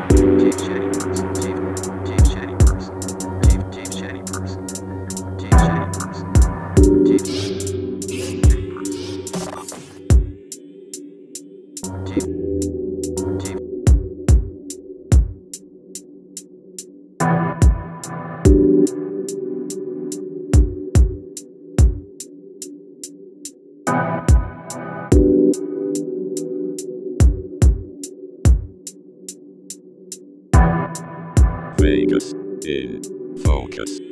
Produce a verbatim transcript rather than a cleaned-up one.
Chief Shady Person. Chief Chief Shady Person. Chief Chief Shady Person. Chief Shady Person. Chief Shady Person. Chief Chief Vegas in focus.